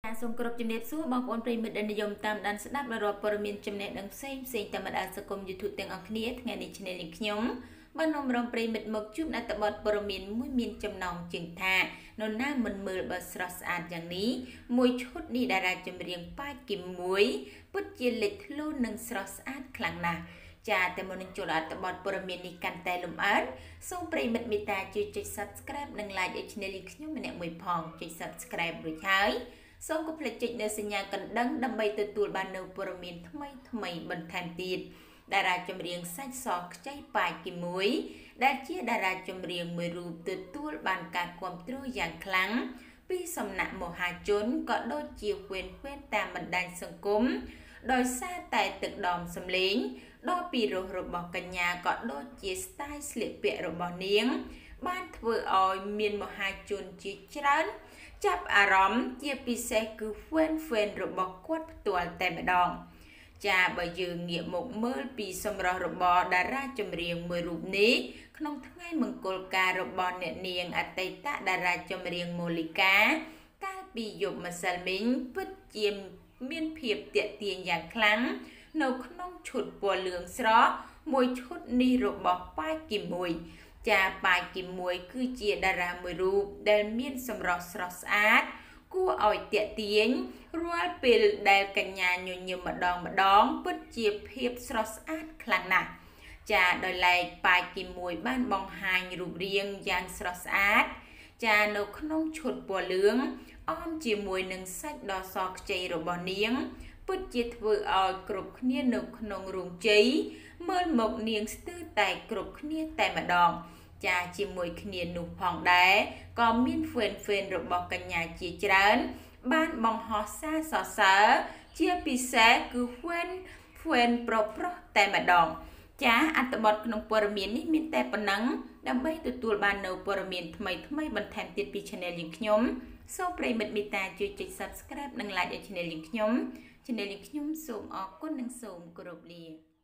សូមគោរពជំរាបសួរបងប្អូនប្រិយមិត្តដែលនិយមតាមដានស្ដាប់រាល់ព័ត៌មានចំណេះដឹងផ្សេងតាមបណ្ដាញសង្គម YouTube ទាំងអស់គ្នាថ្ងៃនេះ Channel នេះខ្ញុំបាននាំរំប្រិយមិត្តមកជួបអត្ថបទព័ត៌មានមួយមានចំណងជើងថានរណាមិនមើលបើស្រស់ស្អាតយ៉ាងនេះមួយឈុតនេះតារាចម្រៀងប៉ាគីមួយពិតជាលេចធ្លោនិងស្រស់ស្អាតខ្លាំងណាស់ចាតែមុននឹងចូលអត្ថបទព័ត៌មាននេះកាន់តែលម្អិតសូមប្រិយមិត្តមេត្តាជួយចុច Subscribe និង Like ឲ្យ Channel នេះខ្ញុំម្នាក់មួយផងចុច Subscribe រួចហើយសូមកុំភ្លេចចុចនៅសញ្ញាកណ្ដឹងដើម្បីទទួលបាននូវព័ត៌មានថ្មីបន្ថែមទៀតតារាចម្រៀងសាច់សខ្ចីប៉ាគីមួយដែលជាតារាចម្រៀងមួយរូបទទួលបានការគាំទ្រយ៉ាងខ្លាំងពីសំណាក់មហាជនក៏ដូចជាហ្វេនតាមបណ្ដាញសង្គមដោយសារតែទឹកដមសម្លេងដ៏ពីរោះរបស់កញ្ញាក៏ដូចជា style ស្លៀកពាក់របស់នាងបានធ្វើឲ្យមានមហាជនជាច្រើនចាប់អារម្មណ៍ជាពិសេសគឺហ្វេនរបស់គាត់ផ្ទាល់តែម្ដងចាបើយើងងាកមកមើលពីសម្រស់របស់តារាចម្រៀងមួយរូបនេះក្នុងថ្ងៃមង្គលការរបស់អ្នកនាងអតីតតារាចម្រៀងម៉ូលីកាកាលពីយប់ម្សិលមិញពិតជាមានភាពទាក់ទាញយ៉ាងខ្លាំងនៅក្នុងឈុតពណ៌លឿងស្រស់មួយឈុតនេះរបស់ប៉ាគីមួយចាប៉ាគីមួយគឺជាតារាមួយរូបដែលមានសម្រស់ស្រស់ស្អាតគួរឲ្យទាក់ទាញរាល់ពេលដែលកញ្ញាញញឹមម្ដងពិតជាភាពស្រស់ស្អាតខ្លាំងណាស់ចាដោយឡែកប៉ាគីមួយបានបង្ហាញរូបរាងយ៉ាងស្រស់ស្អាតចានៅក្នុងឈុតពណ៌លឿងអមជាមួយនឹងសាច់ដ៏សខ្ចីរបស់នាងពិតជាធ្វើឲ្យគ្រប់គ្នានៅក្នុងរោងជ័យមើលមកនាងស្ទើរតែគ្រប់គ្នាតែម្ដងចាជាមួយគ្នានោះផងដែរក៏មានហ្វេនរបស់កញ្ញាជាច្រើនបានបង្ហោះសារសរសើរជាពិសេសគឺហ្វេនប្រុសតែម្ដងចាអត្ថបទក្នុងព័ត៌មាននេះមានតែប៉ុណ្ណឹងដើម្បីទទួលបាននូវព័ត៌មានថ្មីបន្ថែមទៀតពី Channel យើងខ្ញុំសូមប្រិយមិត្តមេត្តាជួយចុច Subscribe និង Like ឲ្យ Channel យើងខ្ញុំ Channel យើងខ្ញុំសូមអរគុណនិងសូមគោរពលា